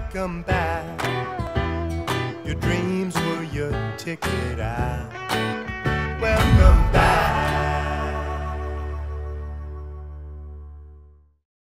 come back. Your dreams were your ticket out.